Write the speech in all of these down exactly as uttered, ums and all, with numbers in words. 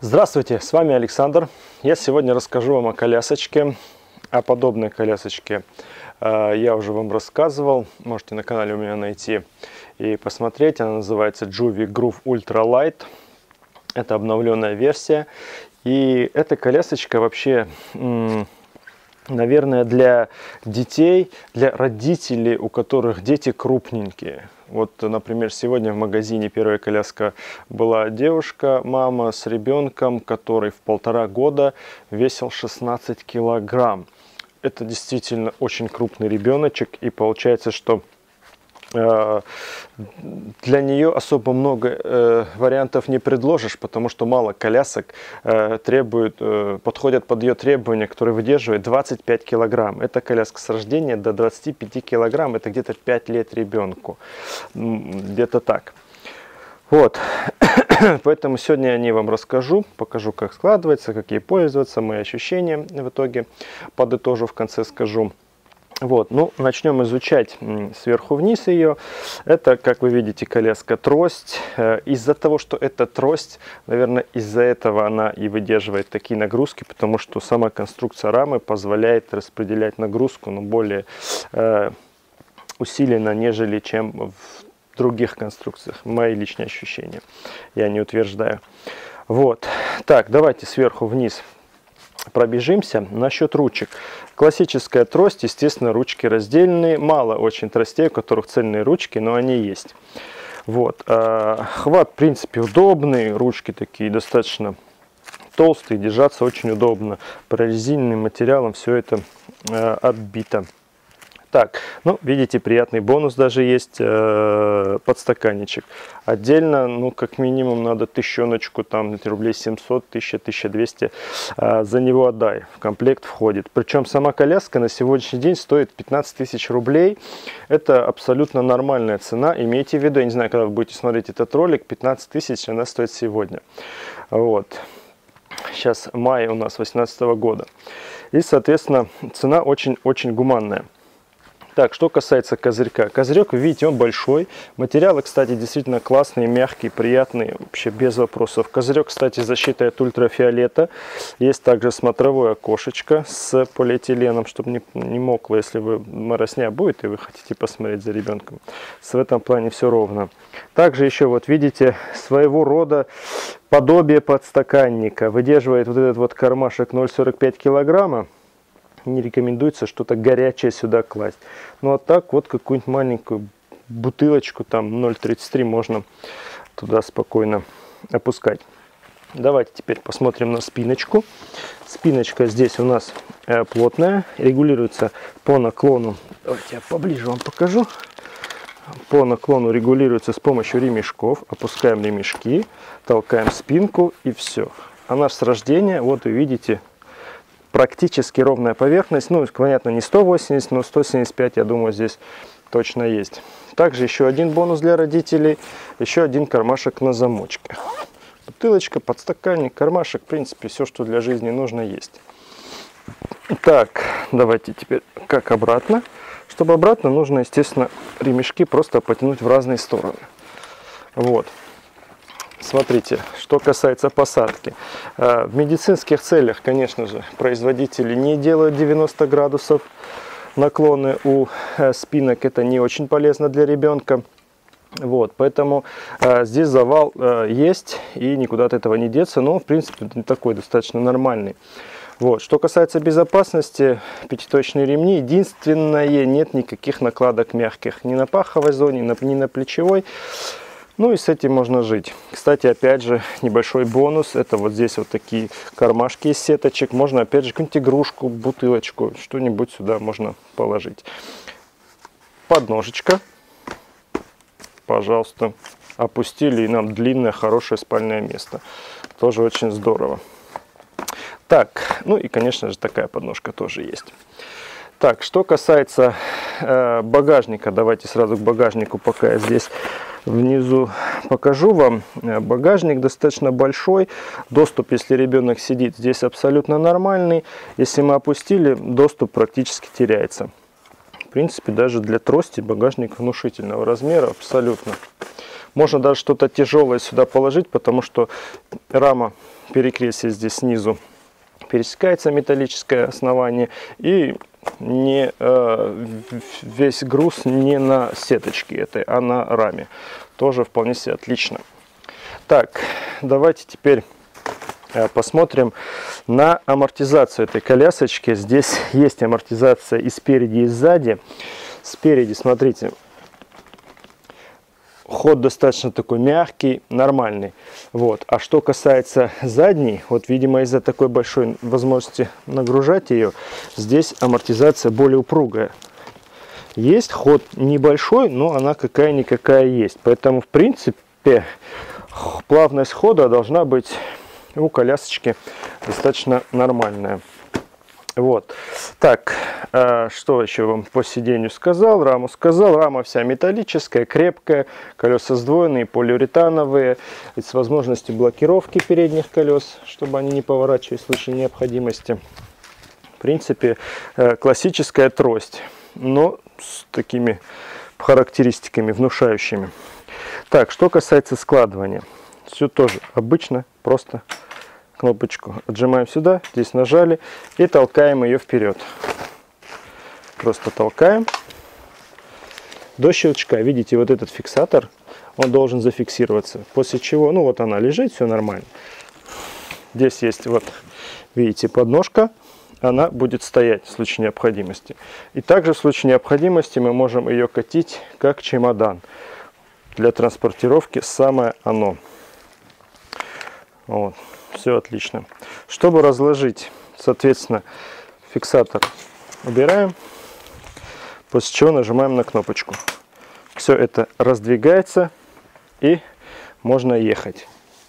Здравствуйте, с вами Александр. Я сегодня расскажу вам о колясочке, о подобной колясочке. Я уже вам рассказывал, можете на канале у меня найти и посмотреть. Она называется Joovy Groove Ultra Light. Это обновленная версия. И эта колясочка вообще, наверное, для детей, для родителей, у которых дети крупненькие. Вот, например, сегодня в магазине первая коляска была девушка, мама с ребенком, который в полтора года весил шестнадцать килограмм. Это действительно очень крупный ребеночек, и получается, что э, для нее особо много э, вариантов не предложишь, потому что мало колясок э, требуют, э, подходят под ее требования, которые выдерживают двадцать пять килограмм. Это коляска с рождения до двадцати пяти килограмм, это где-то пять лет ребенку, где-то так. Вот, поэтому сегодня я о ней вам расскажу, покажу, как складывается, как ей пользоваться, мои ощущения в итоге подытожу, в конце скажу. Вот, ну, начнем изучать сверху вниз ее. Это, как вы видите, коляска трость. Из-за того, что это трость, наверное, из-за этого она и выдерживает такие нагрузки, потому что сама конструкция рамы позволяет распределять нагрузку, но более э, усиленно, нежели чем в других конструкциях. Мои личные ощущения. Я не утверждаю. Вот. Так, давайте сверху вниз пробежимся. Насчет ручек. Классическая трость, естественно, ручки раздельные. Мало очень тростей, у которых цельные ручки, но они есть. Вот. Хват, в принципе, удобный. Ручки такие достаточно толстые, держаться очень удобно. Прорезиненным материалом все это оббито. Так, ну, видите, приятный бонус даже есть, э, подстаканничек. Отдельно, ну, как минимум, надо тысячоночку, там, рублей семьсот, тысяча, тысяча двести э, за него отдай. В комплект входит. Причем сама коляска на сегодняшний день стоит пятнадцать тысяч рублей. Это абсолютно нормальная цена. Имейте в виду, я не знаю, когда вы будете смотреть этот ролик, пятнадцать тысяч она стоит сегодня. Вот. Сейчас май у нас две тысячи восемнадцатого года. И, соответственно, цена очень-очень гуманная. Так, что касается козырька. Козырек, вы видите, он большой. Материалы, кстати, действительно классные, мягкие, приятные, вообще без вопросов. Козырек, кстати, защита от ультрафиолета. Есть также смотровое окошечко с полиэтиленом, чтобы не, не мокло, если вы моросня будет и вы хотите посмотреть за ребенком. В этом плане все ровно. Также еще, вот видите, своего рода подобие подстаканника. Выдерживает вот этот вот кармашек ноль целых сорок пять килограмма. Не рекомендуется что-то горячее сюда класть. Ну а так вот какую-нибудь маленькую бутылочку, там ноль целых тридцать три, можно туда спокойно опускать. Давайте теперь посмотрим на спиночку. Спиночка здесь у нас э, плотная, регулируется по наклону. Давайте я поближе вам покажу. По наклону регулируется с помощью ремешков. Опускаем ремешки, толкаем спинку и все. Она с рождения, вот вы видите, практически ровная поверхность. Ну, понятно, не сто восемьдесят, но сто семьдесят пять, я думаю, здесь точно есть. Также еще один бонус для родителей. Еще один кармашек на замочке. Бутылочка, подстаканник, кармашек. В принципе, все, что для жизни нужно, есть. Так, давайте теперь как обратно. Чтобы обратно, нужно, естественно, ремешки просто потянуть в разные стороны. Вот. Смотрите, что касается посадки. В медицинских целях, конечно же, производители не делают девяносто градусов наклоны у спинок. Это не очень полезно для ребенка. Вот, поэтому здесь завал есть и никуда от этого не деться. Но, в принципе, такой достаточно нормальный. Вот. Что касается безопасности, пятиточные ремни. Единственное, нет никаких накладок мягких. Ни на паховой зоне, ни на плечевой. Ну и с этим можно жить. Кстати, опять же, небольшой бонус. Это вот здесь вот такие кармашки из сеточек. Можно, опять же, какую-нибудь игрушку, бутылочку, что-нибудь сюда можно положить. Подножечка. Пожалуйста. Опустили, и нам длинное, хорошее спальное место. Тоже очень здорово. Так, ну и, конечно же, такая подножка тоже есть. Так, что касается э, багажника. Давайте сразу к багажнику, пока я здесь внизу покажу вам. Багажник достаточно большой. Доступ, если ребенок сидит, здесь абсолютно нормальный. Если мы опустили, доступ практически теряется. В принципе, даже для трости багажник внушительного размера абсолютно. Можно даже что-то тяжелое сюда положить, потому что рама перекрестия здесь снизу пересекается, металлическое основание, и не, э, весь груз не на сеточке этой, а на раме. Тоже вполне себе отлично. Так, давайте теперь э, посмотрим на амортизацию этой колясочки. Здесь есть амортизация и спереди, и сзади. Спереди, смотрите, ход достаточно такой мягкий, нормальный. Вот. А что касается задней, вот, видимо, из-за такой большой возможности нагружать ее, здесь амортизация более упругая. Есть ход небольшой, но она какая-никакая есть. Поэтому, в принципе, плавность хода должна быть у колясочки достаточно нормальная. Вот. Так, э, что еще вам по сиденью сказал? Раму сказал. Рама вся металлическая, крепкая. Колеса сдвоенные, полиуретановые. С возможностью блокировки передних колес, чтобы они не поворачивались в случае необходимости. В принципе, э, классическая трость, но с такими характеристиками внушающими. Так, что касается складывания. Все тоже обычно, просто кнопочку отжимаем сюда, здесь нажали и толкаем ее вперед. Просто толкаем до щелчка. Видите, вот этот фиксатор, он должен зафиксироваться. После чего, ну вот она лежит, все нормально. Здесь есть, вот, видите, подножка. Она будет стоять в случае необходимости. И также в случае необходимости мы можем ее катить как чемодан. Для транспортировки самое оно. Вот. Все отлично. Чтобы разложить, соответственно, фиксатор убираем, после чего нажимаем на кнопочку. Все это раздвигается и можно ехать.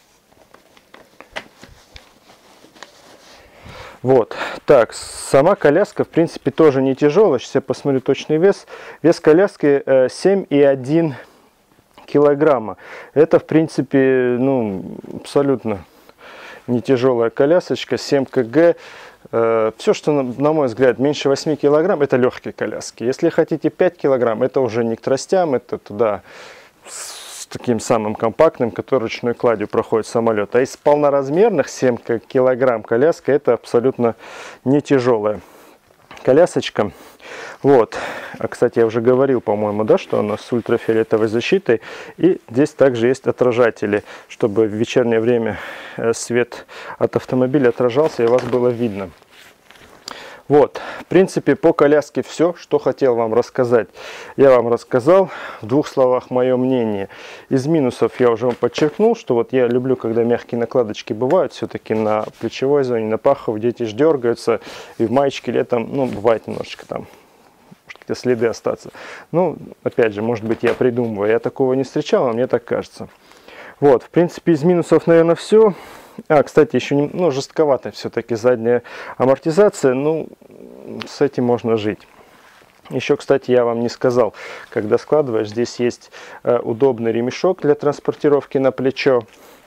Вот. Так, сама коляска, в принципе, тоже не тяжелая. Сейчас я посмотрю точный вес. Вес коляски семь и один килограмма. Это, в принципе, ну, абсолютно не тяжелая колясочка, семь кг. Э, все, что, на, на мой взгляд, меньше восьми килограмм, это легкие коляски. Если хотите пять килограмм, это уже не к тростям, это туда с таким самым компактным, который ручной кладью проходит самолет. А из полноразмерных семь килограмм коляска, это абсолютно не тяжелая колясочка. Вот. А, кстати, я уже говорил, по-моему, да, что она с ультрафиолетовой защитой. И здесь также есть отражатели, чтобы в вечернее время свет от автомобиля отражался и вас было видно. Вот. В принципе, по коляске все, что хотел вам рассказать. Я вам рассказал. В двух словах мое мнение. Из минусов я уже вам подчеркнул, что вот я люблю, когда мягкие накладочки бывают все-таки на плечевой зоне, на паховой, дети ж дергаются. И в маечке летом, ну, бывает немножечко там какие-то следы остаться. Ну, опять же, может быть, я придумываю. Я такого не встречал, а мне так кажется. Вот, в принципе, из минусов, наверное, все. А, кстати, еще не, ну, жестковатая все-таки задняя амортизация. Ну, с этим можно жить. Еще, кстати, я вам не сказал, когда складываешь, здесь есть э, удобный ремешок для транспортировки на плечо.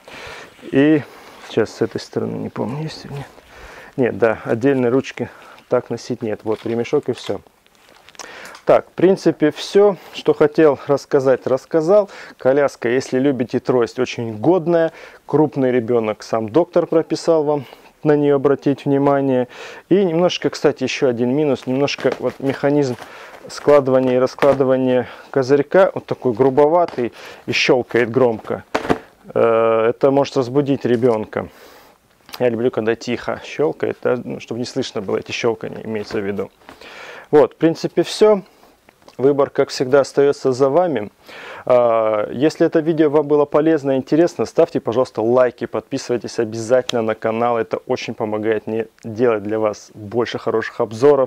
И сейчас с этой стороны, не помню, есть или нет. Нет, да, отдельной ручки так носить нет. Вот ремешок и все. Так, в принципе, все, что хотел рассказать, рассказал. Коляска, если любите трость, очень годная. Крупный ребенок, сам доктор прописал вам на нее обратить внимание. И немножко, кстати, еще один минус. Немножко вот механизм складывания и раскладывания козырька, вот такой грубоватый и щелкает громко. Это может разбудить ребенка. Я люблю, когда тихо щелкает, чтобы не слышно было эти щелкания, имеется в виду. Вот, в принципе, все. Выбор, как всегда, остается за вами. Если это видео вам было полезно и интересно, ставьте, пожалуйста, лайки, подписывайтесь обязательно на канал. Это очень помогает мне делать для вас больше хороших обзоров.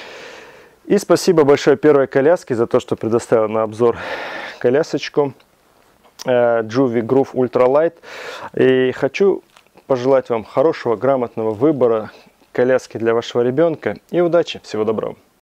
И спасибо большое Первой коляске за то, что предоставила на обзор колясочку Joovy Groove Ultra Light. И хочу пожелать вам хорошего, грамотного выбора коляски для вашего ребенка. И удачи! Всего доброго!